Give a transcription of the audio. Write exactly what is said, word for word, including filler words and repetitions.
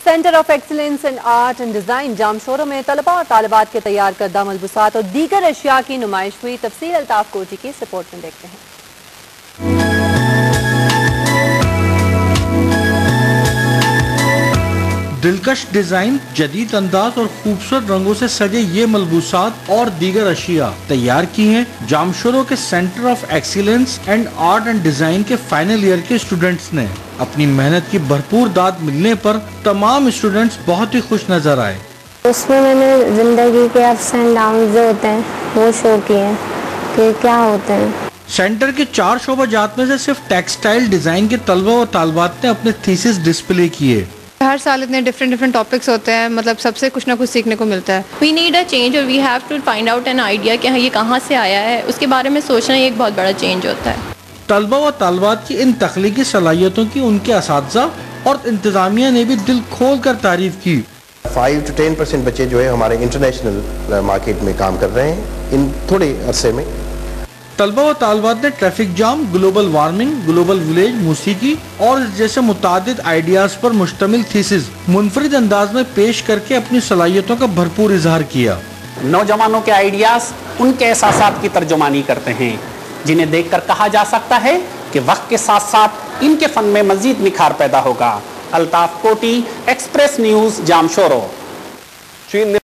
Centre of excellence in art and design جام شوروں میں طلباء اور طالبات کے تیار کردہ ملبوسات اور دیگر اشیاء کی نمائش ہوئی. تفصیل الطاف کوٹی کی سپورٹ میں دیکھتے ہیں. دلکش ڈیزائن، جدید انداز اور خوبصورت رنگوں سے سجے یہ ملبوسات اور دیگر اشیاء تیار کی ہیں جامشورو کے centre of excellence and art and design کے فائنل ایئر کے اسٹوڈنٹس نے. اپنی محنت کی بھرپور داد ملنے پر تمام اسٹوڈنٹس بہت ہی خوش نظر آئے. اس میں میں نے زندگی کے اپس اینڈ ڈاؤن جو ہوتے ہیں وہ شو کیے ہیں کہ کیا ہوتے ہیں. سینٹر کے چار شعبہ جات میں سے صرف ٹیکسٹائل ڈیزائن کے طلبہ و طالبات نے اپنے تھیسس ڈسپلے کیے. ہر سال اتنے ڈفرینٹ ڈفرینٹ ٹاپکس ہوتے ہیں، مطلب سب سے کچھ نہ کچھ سیکھنے کو ملتا ہے. وی نیڈ اے چینج اور we have to find out an idea کہ یہ کہاں سے آیا ہے، اس کے بارے میں سوچنا یہ ایک بہت بڑا چینج ہوتا ہے. طلبہ و طالبات کی ان تخلیقی صلاحیتوں کی ان کے اساتذہ اور انتظامیہ نے بھی دل کھول کر تعریف کی. فائیو ٹو ٹین پرسینٹ بچے جو ہے ہمارے انٹرنیشنل مارکیٹ میں کام کر رہے ہیں ان تھوڑے عرصے میں. طلبہ و طالبات نے traffic jam, global warming, global village, موسیقی اور جیسے متعدد آئیڈیاز پر مشتمل تھیسز منفرد انداز میں پیش کر کے اپنی صلاحیتوں کا بھرپور اظہار کیا. نوجوانوں کے آئیڈیاز ان کے احساسات کی ترجمانی کرتے ہیں جنہیں دیکھ کر کہا جا سکتا ہے کہ وقت کے ساتھ ساتھ ان کے فن میں مزید نکھار پیدا ہوگا. الطاف کوٹی، ایکسپریس نیوز، جام شورو.